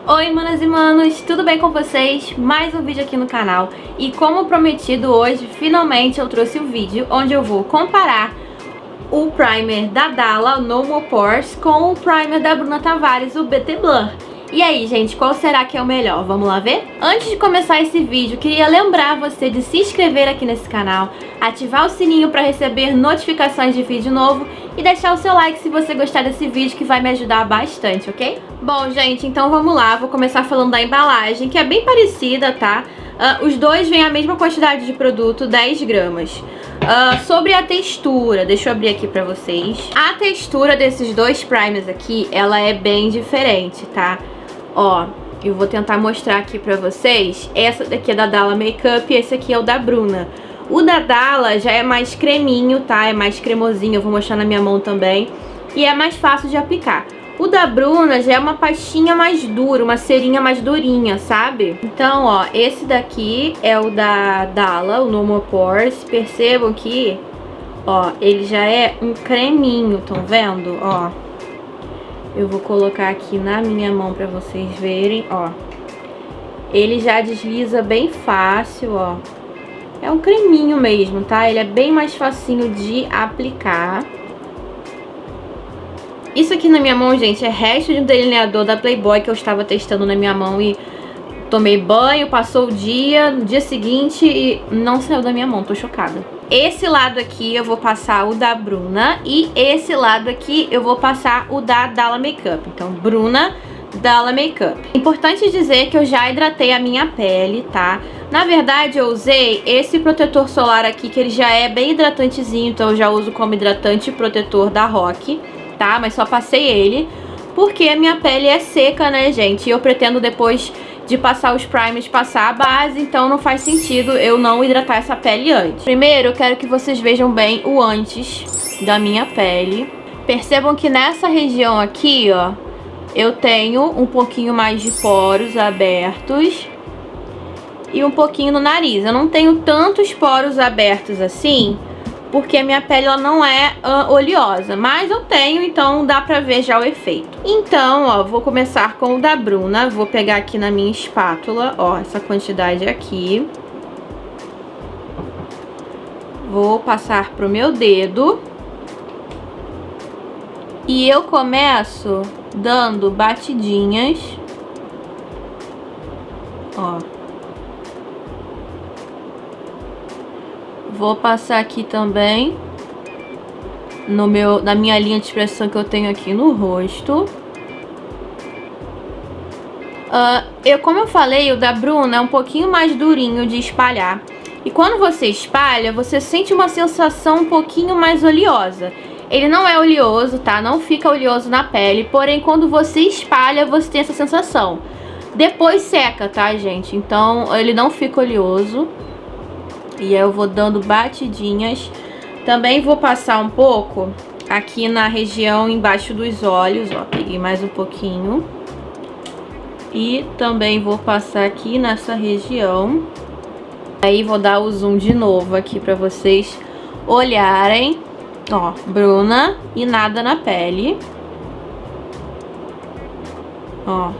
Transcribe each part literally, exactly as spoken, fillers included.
Oi manas e manos, tudo bem com vocês? Mais um vídeo aqui no canal. E como prometido, hoje finalmente eu trouxe o vídeo onde eu vou comparar o primer da Dalla, o No More Pores, com o primer da Bruna Tavares, o B T Blur. E aí, gente, qual será que é o melhor? Vamos lá ver? Antes de começar esse vídeo, queria lembrar você de se inscrever aqui nesse canal, ativar o sininho para receber notificações de vídeo novo e deixar o seu like se você gostar desse vídeo, que vai me ajudar bastante, ok? Bom, gente, então vamos lá. Vou começar falando da embalagem, que é bem parecida, tá? Uh, os dois vêm a mesma quantidade de produto, dez gramas. Uh, sobre a textura, deixa eu abrir aqui pra vocês. A textura desses dois primers aqui, ela é bem diferente, tá? Ó, eu vou tentar mostrar aqui pra vocês. Essa daqui é da Dalla Makeup e esse aqui é o da Bruna. O da Dalla já é mais creminho, tá? É mais cremosinho, eu vou mostrar na minha mão também. E é mais fácil de aplicar. O da Bruna já é uma pastinha mais dura, uma cerinha mais durinha, sabe? Então, ó, esse daqui é o da Dalla, o No More Pores. Percebam que, ó, ele já é um creminho, estão vendo? Ó, eu vou colocar aqui na minha mão pra vocês verem, ó. Ele já desliza bem fácil, ó. É um creminho mesmo, tá? Ele é bem mais facinho de aplicar. Isso aqui na minha mão, gente, é resto de um delineador da Playboy que eu estava testando na minha mão e tomei banho, passou o dia, no dia seguinte e não saiu da minha mão, tô chocada. Esse lado aqui eu vou passar o da Bruna e esse lado aqui eu vou passar o da Dalla Makeup. Então, Bruna, Dalla Makeup. Importante dizer que eu já hidratei a minha pele, tá? Na verdade, eu usei esse protetor solar aqui, que ele já é bem hidratantezinho, então eu já uso como hidratante e protetor da Rock, tá? Mas só passei ele, porque a minha pele é seca, né, gente? E eu pretendo depois de passar os primers, passar a base, então não faz sentido eu não hidratar essa pele antes. Primeiro, eu quero que vocês vejam bem o antes da minha pele. Percebam que nessa região aqui, ó, eu tenho um pouquinho mais de poros abertos e um pouquinho no nariz. Eu não tenho tantos poros abertos assim, porque a minha pele ela não é uh, oleosa, mas eu tenho, então dá pra ver já o efeito. Então, ó, vou começar com o da Bruna. Vou pegar aqui na minha espátula, ó, essa quantidade aqui. Vou passar pro meu dedo. E eu começo dando batidinhas, ó. Vou passar aqui também no meu, na minha linha de expressão que eu tenho aqui no rosto. Uh, eu, como eu falei, o da Bruna é um pouquinho mais durinho de espalhar. E quando você espalha, você sente uma sensação um pouquinho mais oleosa. Ele não é oleoso, tá? Não fica oleoso na pele, porém quando você espalha, você tem essa sensação. Depois seca, tá, gente? Então ele não fica oleoso. E eu vou dando batidinhas. Também vou passar um pouco aqui na região embaixo dos olhos, ó. Peguei mais um pouquinho. E também vou passar aqui nessa região. Aí vou dar o zoom de novo aqui pra vocês olharem. Ó, Bruna e nada na pele. Ó.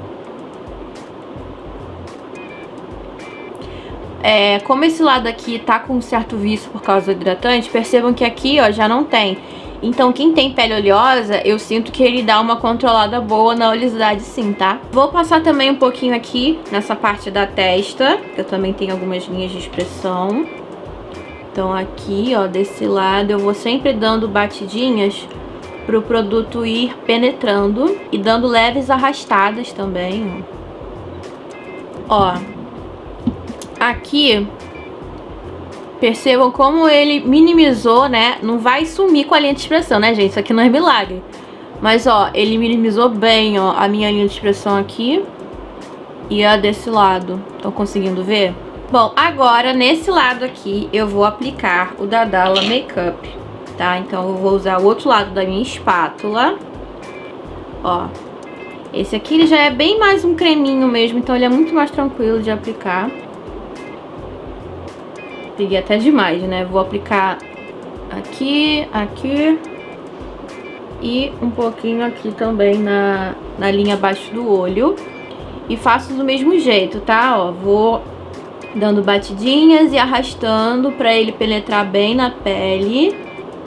É, como esse lado aqui tá com um certo vício por causa do hidratante, percebam que aqui, ó, já não tem. Então, quem tem pele oleosa, eu sinto que ele dá uma controlada boa na oleosidade sim, tá? Vou passar também um pouquinho aqui nessa parte da testa, que eu também tenho algumas linhas de expressão. Então, aqui, ó, desse lado, eu vou sempre dando batidinhas pro produto ir penetrando e dando leves arrastadas também, ó. Ó. Aqui, percebam como ele minimizou, né? Não vai sumir com a linha de expressão, né, gente? Isso aqui não é milagre. Mas, ó, ele minimizou bem, ó, a minha linha de expressão aqui e a desse lado. Estão conseguindo ver? Bom, agora, nesse lado aqui, eu vou aplicar o da Dalla Makeup, tá? Então, eu vou usar o outro lado da minha espátula. Ó. Esse aqui, ele já é bem mais um creminho mesmo, então ele é muito mais tranquilo de aplicar. Peguei até demais, né? Vou aplicar aqui, aqui e um pouquinho aqui também na, na linha abaixo do olho. E faço do mesmo jeito, tá? Ó, vou dando batidinhas e arrastando pra ele penetrar bem na pele.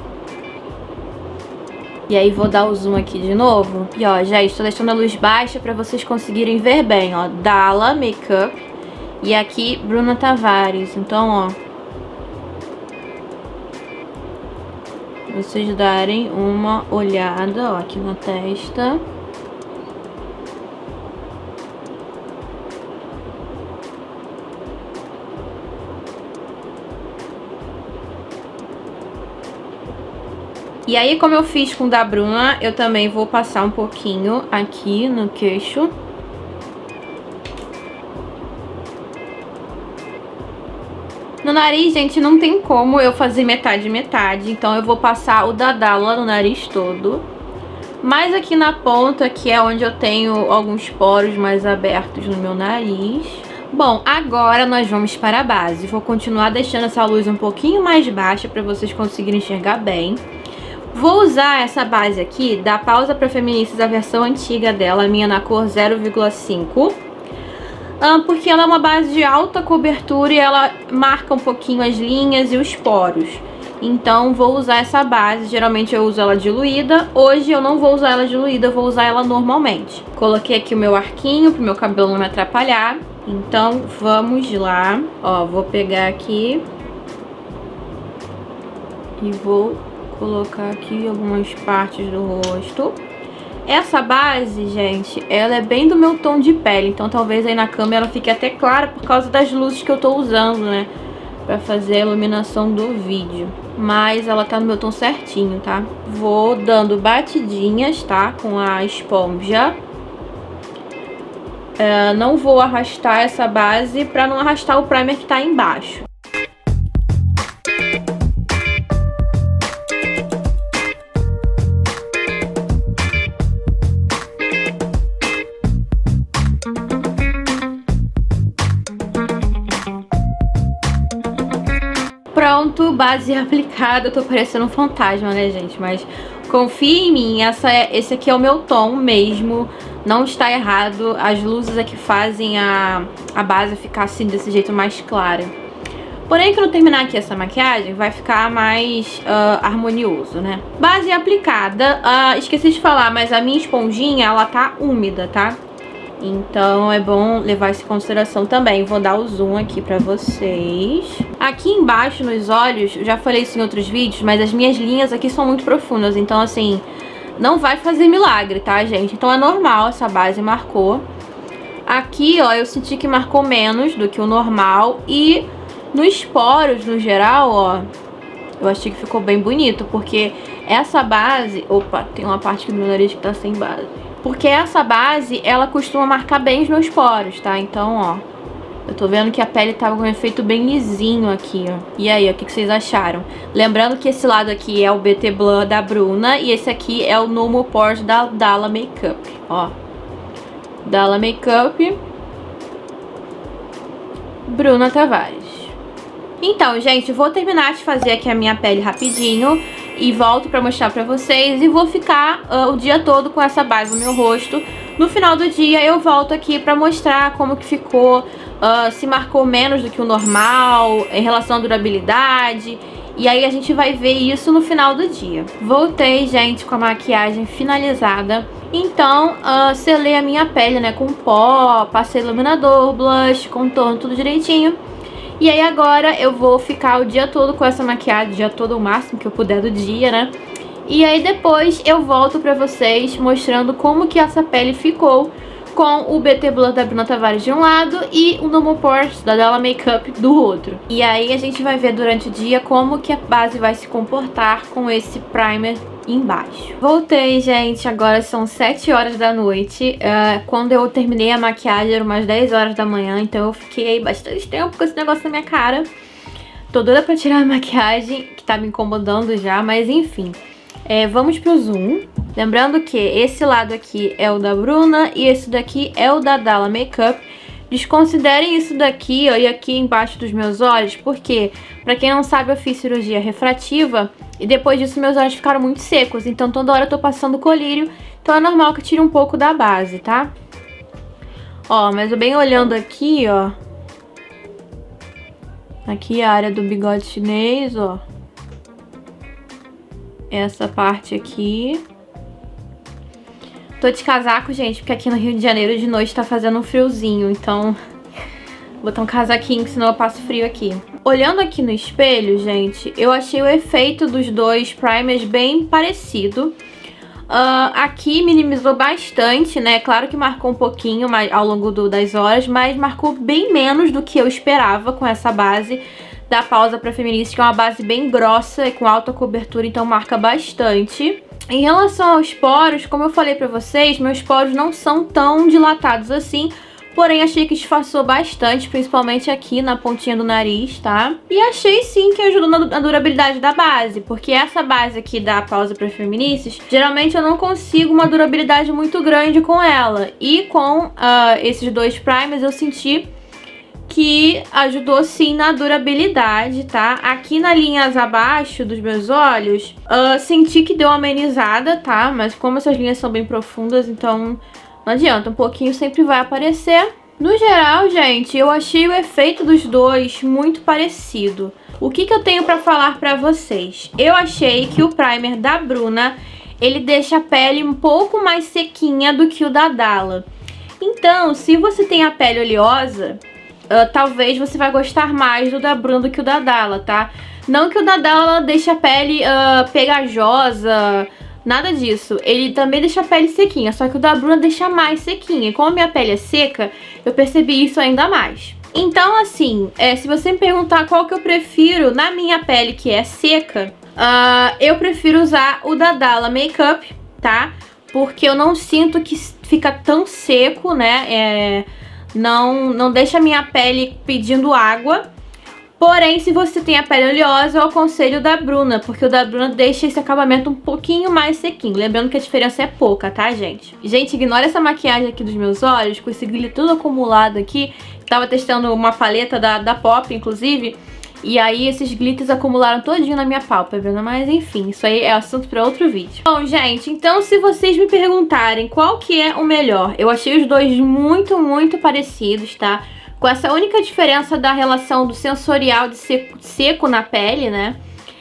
E aí vou dar o zoom aqui de novo. E ó, já estou deixando a luz baixa pra vocês conseguirem ver bem, ó. Dalla Makeup. E aqui, Bruna Tavares. Então, ó, vocês darem uma olhada, ó, aqui na testa. E aí, como eu fiz com o da Bruna, eu também vou passar um pouquinho aqui no queixo. No nariz, gente, não tem como eu fazer metade metade, então eu vou passar o da Dalla no nariz todo. Mas aqui na ponta, que é onde eu tenho alguns poros mais abertos no meu nariz. Bom, agora nós vamos para a base. Vou continuar deixando essa luz um pouquinho mais baixa para vocês conseguirem enxergar bem. Vou usar essa base aqui da Pausa para Feministas, a versão antiga dela, a minha na cor zero vírgula cinco. Um, porque ela é uma base de alta cobertura e ela marca um pouquinho as linhas e os poros. Então vou usar essa base, geralmente eu uso ela diluída. Hoje eu não vou usar ela diluída, eu vou usar ela normalmente. Coloquei aqui o meu arquinho pro meu cabelo não me atrapalhar. Então vamos lá. Ó, vou pegar aqui e vou colocar aqui algumas partes do rosto. Essa base, gente, ela é bem do meu tom de pele, então talvez aí na câmera ela fique até clara por causa das luzes que eu tô usando, né, pra fazer a iluminação do vídeo. Mas ela tá no meu tom certinho, tá? Vou dando batidinhas, tá, com a esponja. É, não vou arrastar essa base pra não arrastar o primer que tá embaixo. Pronto, base aplicada. Eu tô parecendo um fantasma, né, gente? Mas confia em mim, essa é, esse aqui é o meu tom mesmo. Não está errado. As luzes aqui fazem a, a base ficar assim, desse jeito mais clara. Porém, quando eu terminar aqui essa maquiagem, vai ficar mais uh, harmonioso, né? Base aplicada. Uh, esqueci de falar, mas a minha esponjinha, ela tá úmida, tá? Então é bom levar isso em consideração também. Vou dar o zoom aqui pra vocês. Aqui embaixo nos olhos, eu já falei isso em outros vídeos, mas as minhas linhas aqui são muito profundas. Então assim, não vai fazer milagre, tá, gente? Então é normal, essa base marcou. Aqui, ó, eu senti que marcou menos do que o normal. E nos poros, no geral, ó, eu achei que ficou bem bonito. Porque essa base... Opa, tem uma parte aqui do meu nariz que tá sem base. Porque essa base, ela costuma marcar bem os meus poros, tá? Então, ó, eu tô vendo que a pele tava com um efeito bem lisinho aqui, ó. E aí, ó, o que, que vocês acharam? Lembrando que esse lado aqui é o B T Blur da Bruna e esse aqui é o No More Pores da Dalla Makeup, ó. Dalla Makeup, Bruna Tavares. Então, gente, vou terminar de fazer aqui a minha pele rapidinho e volto pra mostrar pra vocês. E vou ficar uh, o dia todo com essa base no meu rosto. No final do dia eu volto aqui pra mostrar como que ficou, uh, se marcou menos do que o normal, em relação à durabilidade. E aí a gente vai ver isso no final do dia. Voltei, gente, com a maquiagem finalizada. Então, uh, selei a minha pele, né, com pó, passei iluminador, blush, contorno, tudo direitinho. E aí agora eu vou ficar o dia todo com essa maquiagem, o dia todo o máximo que eu puder do dia, né? E aí depois eu volto pra vocês mostrando como que essa pele ficou com o B T Blur da Bruna Tavares de um lado e o No More Pores da Dalla Makeup do outro. E aí a gente vai ver durante o dia como que a base vai se comportar com esse primer embaixo. Voltei, gente, agora são sete horas da noite. Uh, quando eu terminei a maquiagem eram umas dez horas da manhã, então eu fiquei bastante tempo com esse negócio na minha cara. Tô doida pra tirar a maquiagem, que tá me incomodando já, mas enfim. É, vamos pro zoom. Lembrando que esse lado aqui é o da Bruna e esse daqui é o da Dalla Makeup. Desconsiderem isso daqui, ó, e aqui embaixo dos meus olhos, porque, pra quem não sabe, eu fiz cirurgia refrativa e depois disso meus olhos ficaram muito secos, então toda hora eu tô passando colírio, então é normal que eu tire um pouco da base, tá? Ó, mas eu bem olhando aqui, ó. Aqui a área do bigode chinês, ó. Essa parte aqui. Tô de casaco, gente, porque aqui no Rio de Janeiro de noite tá fazendo um friozinho, então vou botar um casaquinho, senão eu passo frio aqui. Olhando aqui no espelho, gente, eu achei o efeito dos dois primers bem parecido. Uh, aqui minimizou bastante, né? Claro que marcou um pouquinho mais ao longo do, das horas, mas marcou bem menos do que eu esperava com essa base da Pausa pra Feminista, que é uma base bem grossa e com alta cobertura, então marca bastante. Em relação aos poros, como eu falei pra vocês, meus poros não são tão dilatados assim, porém achei que disfarçou bastante, principalmente aqui na pontinha do nariz, tá? E achei sim que ajudou na durabilidade da base, porque essa base aqui da Pausa pra Feministas, geralmente eu não consigo uma durabilidade muito grande com ela. E com uh, esses dois primers eu senti que ajudou sim na durabilidade, tá? Aqui na linhas abaixo dos meus olhos, uh, senti que deu uma amenizada, tá? Mas como essas linhas são bem profundas, então não adianta, um pouquinho sempre vai aparecer. No geral, gente, eu achei o efeito dos dois muito parecido. O que que eu tenho pra falar pra vocês? Eu achei que o primer da Bruna, ele deixa a pele um pouco mais sequinha do que o da Dalla. Então, se você tem a pele oleosa, Uh, talvez você vai gostar mais do da Bruna do que o da Dalla, tá? Não que o da Dalla deixe a pele uh, pegajosa, nada disso. Ele também deixa a pele sequinha, só que o da Bruna deixa mais sequinha. E como a minha pele é seca, eu percebi isso ainda mais. Então, assim, é, se você me perguntar qual que eu prefiro na minha pele que é seca, uh, eu prefiro usar o da Dalla Makeup, tá? Porque eu não sinto que fica tão seco, né? É... Não, não deixa a minha pele pedindo água. Porém, se você tem a pele oleosa, eu aconselho o da Bruna, porque o da Bruna deixa esse acabamento um pouquinho mais sequinho. Lembrando que a diferença é pouca, tá, gente? Gente, ignora essa maquiagem aqui dos meus olhos, com esse glitter tudo acumulado aqui. Tava testando uma paleta da, da Pop, inclusive, e aí esses glitters acumularam todinho na minha pálpebra, mas enfim, isso aí é assunto pra outro vídeo. Bom, gente, então se vocês me perguntarem qual que é o melhor, eu achei os dois muito, muito parecidos, tá? Com essa única diferença da relação do sensorial de seco, seco na pele, né?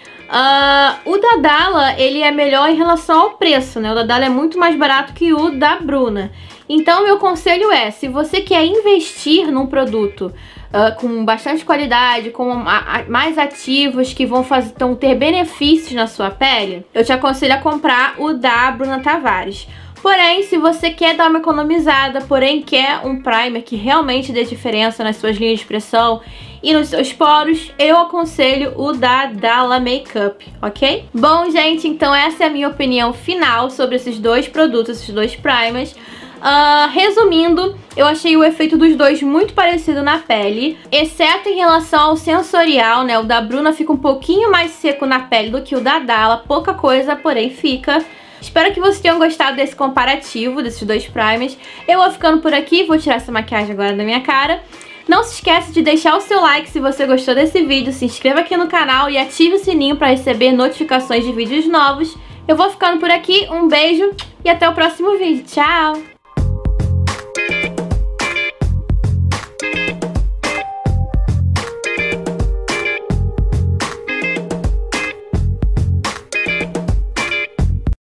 Uh, o da Dalla, ele é melhor em relação ao preço, né? O da Dalla é muito mais barato que o da Bruna. Então, meu conselho é, se você quer investir num produto Uh, com bastante qualidade, com a, a, mais ativos que vão fazer, então, ter benefícios na sua pele, eu te aconselho a comprar o da Bruna Tavares. Porém, se você quer dar uma economizada, porém quer um primer que realmente dê diferença nas suas linhas de expressão e nos seus poros, eu aconselho o da Dalla Makeup, ok? Bom, gente, então essa é a minha opinião final sobre esses dois produtos, esses dois primers. Uh, resumindo, eu achei o efeito dos dois muito parecido na pele, exceto em relação ao sensorial, né? O da Bruna fica um pouquinho mais seco na pele do que o da Dalla, pouca coisa, porém fica. Espero que vocês tenham gostado desse comparativo, desses dois primers. Eu vou ficando por aqui, vou tirar essa maquiagem agora da minha cara. Não se esqueça de deixar o seu like se você gostou desse vídeo, se inscreva aqui no canal e ative o sininho para receber notificações de vídeos novos. Eu vou ficando por aqui, um beijo e até o próximo vídeo. Tchau!